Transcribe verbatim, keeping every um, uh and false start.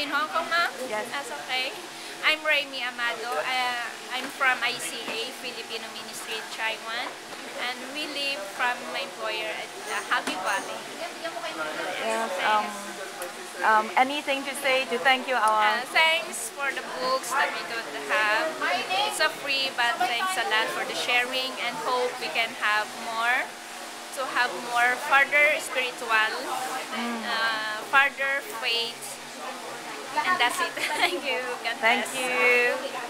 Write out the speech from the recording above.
in Hong Kong, ma'am? Yes. That's okay. I'm Raimi Amado. Uh, I'm from I C A Filipino Ministry in Taiwan, and we live from my employer at uh, Happy Valley. Yes. Um, um, anything to say to thank you, our... Uh, thanks for the books that we don't have. It's a free, but thanks a lot for the sharing, and hope we can have more, to have more further spiritual, Mm. uh, further faith, and that's it. Thank you. God Thank bless. you.